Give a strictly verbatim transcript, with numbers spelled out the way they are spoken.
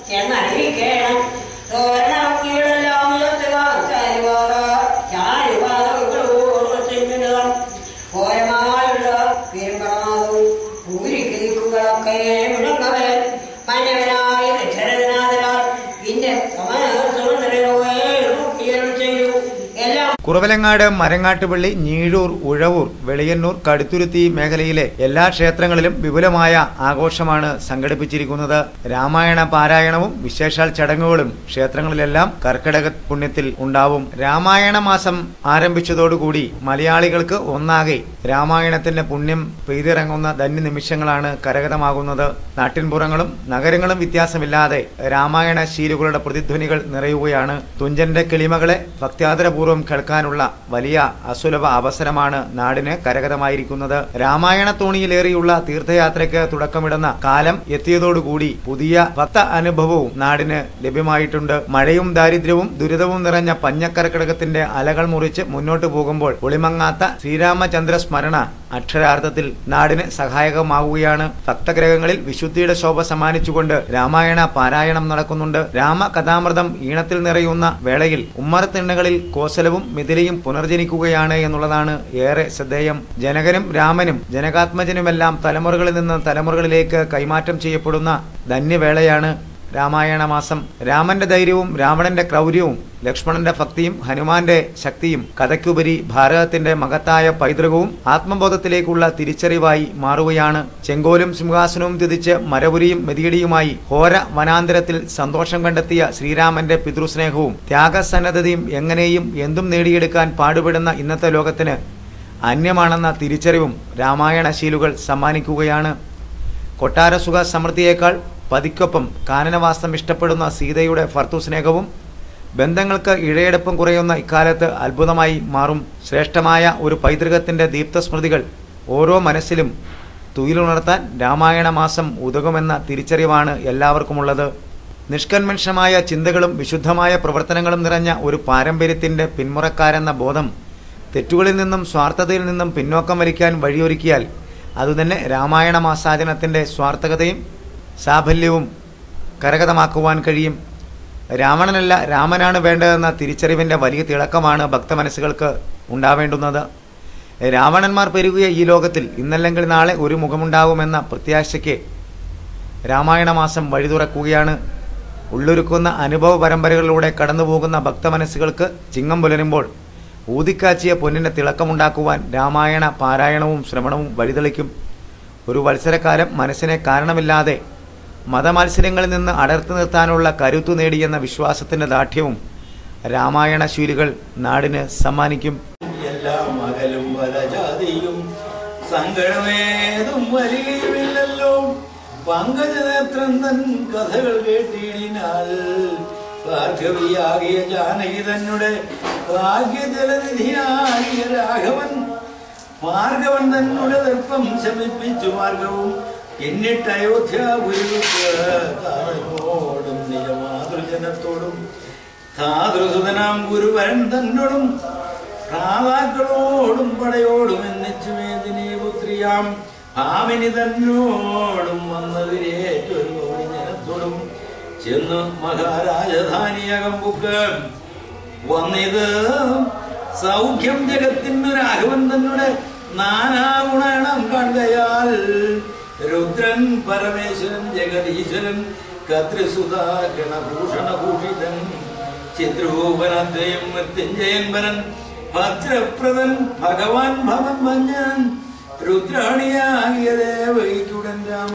ചെന്നറിയിക്കണം തോരണം കീഴെല്ലാം ഉയർത്തുക ചാരുവാത ചാരുവാതം ഘോരമായുള്ള പെരുമാവും പൂരിക്കുകളൊക്കെ മുഴങ്ങവൻ മന്നവനായ ദക്ഷരനാഥനാൽ പിന്നെ ചെയ്തു എല്ലാം. കുറവലങ്ങാട്, മരങ്ങാട്ടുപള്ളി, ഞീഴൂർ, ഉഴവൂർ, വെളിയന്നൂർ, കടുത്തുരുത്തി മേഖലയിലെ എല്ലാ ക്ഷേത്രങ്ങളിലും വിപുലമായ ആഘോഷമാണ് സംഘടിപ്പിച്ചിരിക്കുന്നത്. രാമായണ പാരായണവും വിശേഷാൽ ചടങ്ങുകളും ക്ഷേത്രങ്ങളിലെല്ലാം കർക്കിടക പുണ്യത്തിൽ ഉണ്ടാവും. രാമായണ മാസം ആരംഭിച്ചതോടുകൂടി മലയാളികൾക്ക് ഒന്നാകെ രാമായണത്തിന്റെ പുണ്യം പെയ്തിറങ്ങുന്ന ധന്യ നിമിഷങ്ങളാണ് കരഗതമാകുന്നത്. നാട്ടിൻപുറങ്ങളും നഗരങ്ങളും വ്യത്യാസമില്ലാതെ രാമായണ ശീലുകളുടെ പ്രതിധ്വനികൾ നിറയുകയാണ്. തുഞ്ചന്റെ കിളിമകളെ ഭക്ത്യാദരപൂർവ്വം കേൾക്കാനുള്ള വലിയ അസുലഭ അവസരമാണ് നാടിന് കരഗതമായിരിക്കുന്നത്. രാമായണ തോണിയിലേറിയുള്ള തീർത്ഥയാത്രയ്ക്ക് തുടക്കമിടുന്ന കാലം എത്തിയതോടുകൂടി പുതിയ ഭക്ത അനുഭവവും നാടിന് ലഭ്യമായിട്ടുണ്ട്. മഴയും ദാരിദ്ര്യവും ദുരിതവും നിറഞ്ഞ പഞ്ഞക്കർക്കിടകത്തിന്റെ അലകൾ മുറിച്ച് മുന്നോട്ടു പോകുമ്പോൾ ഒളിമങ്ങാത്ത ശ്രീരാമചന്ദ്ര സ്മരണ അക്ഷരാർത്ഥത്തിൽ നാടിന് സഹായകമാവുകയാണ്. ഭക്തഗ്രഹങ്ങളിൽ വിശുദ്ധിയുടെ ശോഭ സമ്മാനിച്ചുകൊണ്ട് രാമായണ പാരായണം നടക്കുന്നുണ്ട്. രാമകഥാമൃതം ഈണത്തിൽ നിറയുന്ന വേളയിൽ ഉമ്മറത്തിണ്ണകളിൽ കോസലവും മിഥിലയും പുനർജനിക്കുകയാണ് എന്നുള്ളതാണ് ഏറെ ശ്രദ്ധേയം. ജനകനും രാമനും ജനകാത്മജനുമെല്ലാം തലമുറകളിൽ നിന്ന് തലമുറകളിലേക്ക് കൈമാറ്റം ചെയ്യപ്പെടുന്ന ധന്യവേളയാണ് രാമായണ മാസം. രാമന്റെ ധൈര്യവും രാവണന്റെ ക്രൗര്യവും ലക്ഷ്മണന്റെ ഭക്തിയും ഹനുമാന്റെ ശക്തിയും കഥയ്ക്കുപരി ഭാരതത്തിന്റെ മഹത്തായ പൈതൃകവും ആത്മബോധത്തിലേക്കുള്ള തിരിച്ചറിവായി മാറുകയാണ്. ചെങ്കോലും സിംഹാസനവും തിരിച്ച് മരപുരിയും മെതിയടിയുമായി ഘോര വനാന്തരത്തിൽ സന്തോഷം കണ്ടെത്തിയ ശ്രീരാമന്റെ പിതൃസ്നേഹവും ത്യാഗസന്നദ്ധതയും എങ്ങനെയും എന്തും നേടിയെടുക്കാൻ പാടുപെടുന്ന ഇന്നത്തെ ലോകത്തിന് അന്യമാണെന്ന തിരിച്ചറിവും രാമായണ ശീലുകൾ സമ്മാനിക്കുകയാണ്. കൊട്ടാരസുഖ സമൃദ്ധിയേക്കാൾ പതിക്കൊപ്പം കാനനവാസം ഇഷ്ടപ്പെടുന്ന സീതയുടെ ഭർത്തൃസ്നേഹവും ബന്ധങ്ങൾക്ക് ഇഴയെടുപ്പും കുറയുന്ന ഇക്കാലത്ത് അത്ഭുതമായി മാറും. ശ്രേഷ്ഠമായ ഒരു പൈതൃകത്തിന്റെ ദീപ്തസ്മൃതികൾ ഓരോ മനസ്സിലും തുയിലുണർത്താൻ രാമായണ മാസം ഉതകുമെന്ന തിരിച്ചറിവാണ് എല്ലാവർക്കുമുള്ളത്. നിഷ്കന്മഷമായ ചിന്തകളും വിശുദ്ധമായ പ്രവർത്തനങ്ങളും നിറഞ്ഞ ഒരു പാരമ്പര്യത്തിന്റെ പിന്മുറക്കാരെന്ന ബോധം തെറ്റുകളിൽ നിന്നും സ്വാർത്ഥതയിൽ നിന്നും പിന്നോക്കം വലിക്കാൻ വഴിയൊരുക്കിയാൽ അതുതന്നെ രാമായണ മാസാചരണത്തിന്റെ സ്വാർത്ഥകതയും സാഫല്യവും കരഗതമാക്കുവാൻ കഴിയും. രാവണനല്ല രാമനാണ് വേണ്ടതെന്ന തിരിച്ചറിവിന്റെ വലിയ തിളക്കമാണ് ഭക്തമനസ്സുകൾക്ക് ഉണ്ടാവേണ്ടുന്നത്. രാവണന്മാർ പെരുകിയ ഈ ലോകത്തിൽ ഇന്നല്ലെങ്കിൽ നാളെ ഒരു മുഖമുണ്ടാകുമെന്ന പ്രത്യാശയ്ക്ക് രാമായണ മാസം വഴി തുറക്കുകയാണ്. ഉള്ളൊരുക്കുന്ന അനുഭവ പരമ്പരകളിലൂടെ കടന്നുപോകുന്ന ഭക്തമനസ്സുകൾക്ക് ചിങ്ങം പുലരുമ്പോൾ ഊതിക്കാച്ചിയ പൊന്നിന്റെ തിളക്കമുണ്ടാക്കുവാൻ രാമായണ പാരായണവും ശ്രവണവും വഴിതെളിക്കും. ഒരു വത്സരക്കാലം മനസ്സിനെ കാരണമില്ലാതെ മതമത്സരങ്ങളിൽ നിന്ന് അടർത്തി നിർത്താനുള്ള കരുത്തു നേടിയെന്ന വിശ്വാസത്തിന്റെ ദാർഢ്യവും രാമായണ ശീലുകൾ നാടിന് സമ്മാനിക്കും. എല്ലാം മകലും വലജാതിയും സങ്കടമേതും വരികയുമില്ലല്ലോ. പങ്കജനേത്രൻ തൻ കഥകൾ കേട്ടിടിനാൽ ഭാർഗവിയാകിയ ജാനകി തന്നെ ഭാഗ്യജലനിധിയാകിയ രാഘവൻ ഭാർഗവൻ തന്നെ ദർപ്പം ശമിപ്പിച്ചു മാർഗവും എന്നിട്ട് അയോധ്യാപുരിയോടും നിജമാതൃജനത്തോടും താതൃസുതനാം ഗുരുവരൻ തന്നോടും ഭ്രാതാക്കളോടും പടയോടും എന്നിച്ചു മേദിനി പുത്രിയാം ഭാമിനി തന്നോടും വന്നതിരേറ്റൊരു കോടി ജനത്തോടും ചെന്നു മഹാരാജധാനിയകം ബുക്ക് വന്നിത് സൗഖ്യം ജഗത്തിനു രാഘവൻ തന്നെ നാനാഗുണം കണ്ടയാൽ രുദ്രൻ പരമേശ്വരൻ ജഗദീശ്വരൻ കത്രിസുതാ ഗണഭൂഷണഭൂഷിതൻ ചിത്രൂപനദ്വയം മൃത്യുഞ്ജയൻ വരൻ ഭദ്രപ്രദൻ ഭഗവാൻ ഭവൻ മഞ്ഞൻ രുദ്രാണിയാകിയ ദേവകിക്കുടൻ രാമ